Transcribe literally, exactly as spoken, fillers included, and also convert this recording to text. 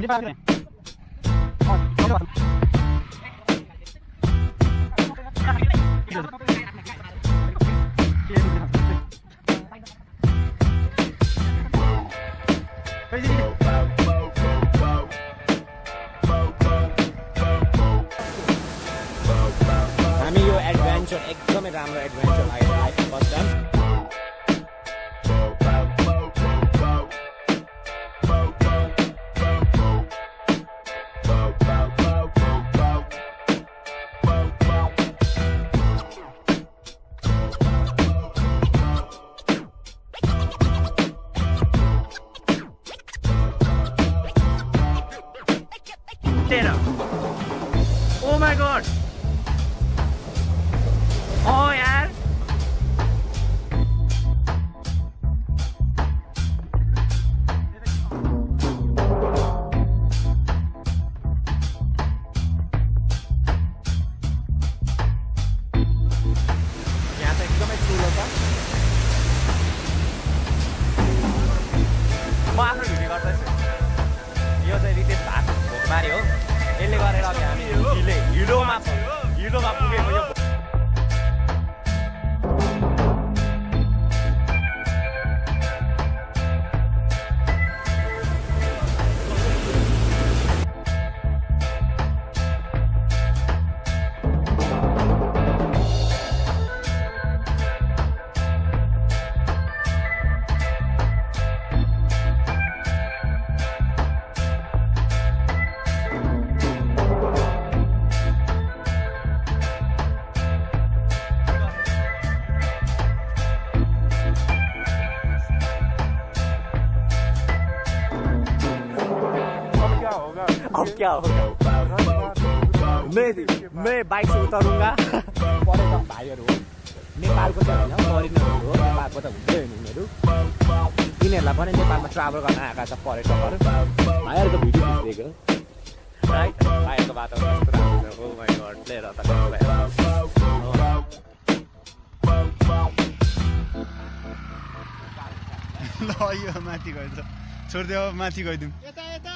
हामी यो एडभेन्चर एकदमै राम्रो एडभेन्चर लाग्यो life first time. Oh my god! Oh यार! यहाँ त एकदमै ठुलो छ। म आफ्नो भिडियो गर्दैछु। यो चाहिँ रितेश भाग भोकबारी हो। यसले गरेर अब हामी हिले हिलोमा हिलोमा पुगेको यो अब क्या होगा? मैं मैं बाइक से उतरूंगा। पर्यटक भाइहरू हो, नेपालको त होइन फरेनरहरू हो, नेपालको त हुँदै होइन उनीहरू। यिनीहरूलाई पनि नेपालमा ट्राभल गर्न आएका छ पर्यटकहरू। भाइहरूको भिडियो खिचिदिएको राइट। भाइहरूको वातावरण कस्तो राम्रो छ। Oh my god player of the ल यो माथि गइदियो, छोडिदियो माथि गइदिउँ।